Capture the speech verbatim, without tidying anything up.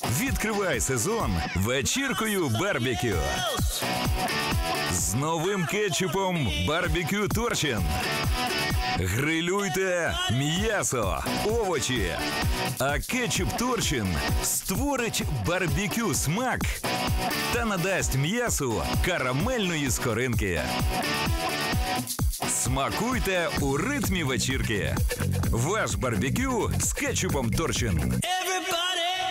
Відкривай сезон вечіркою барбекю. З новим кетчупом барбекю Торчин. Грилюйте м'ясо, овочі. А кетчуп Торчин створить барбекю смак та надасть м'ясу карамельної скоринки. Смакуйте у ритмі вечірки. Ваш барбекю з кетчупом Торчин.